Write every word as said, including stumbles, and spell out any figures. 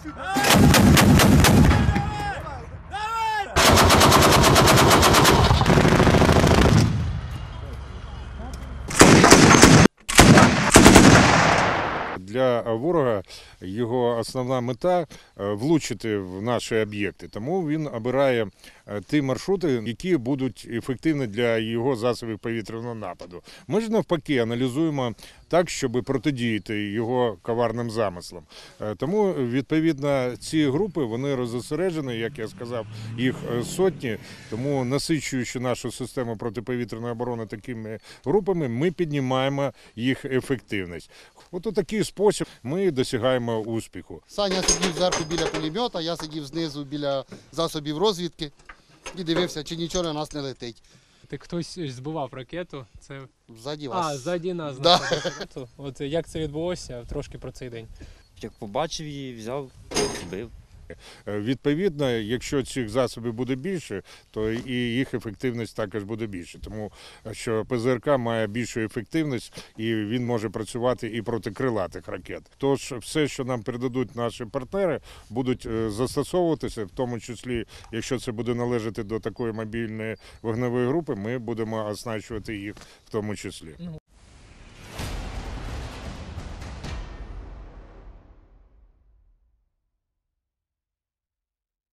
Для ворога його основна мета – влучити в наші об'єкти. Тому він обирає ті маршрути, які будуть ефективні для його засобів повітряного нападу. Ми ж навпаки аналізуємо так, щоб протидіяти його коварним замислам. Тому, відповідно, ці групи, вони розосереджені, як я сказав, їх сотні. Тому, насичуючи нашу систему протиповітряної оборони такими групами, ми піднімаємо їх ефективність. От у такий спосіб ми досягаємо успіху. Саня сидів зверху біля пулемета, я сидів знизу біля засобів розвідки і дивився, чи нічого на нас не летить. Так хтось збивав ракету, це... Ззаді вас. А, ззаді нас. Да. Ракету. От як це відбулося, трошки про цей день. Як побачив її, взяв, збив. Відповідно, якщо цих засобів буде більше, то і їх ефективність також буде більше. Тому що ПЗРК має більшу ефективність і він може працювати і проти крилатих ракет. Тож все, що нам передадуть наші партнери, будуть застосовуватися, в тому числі, якщо це буде належати до такої мобільної вогневої групи, ми будемо оснащувати їх в тому числі.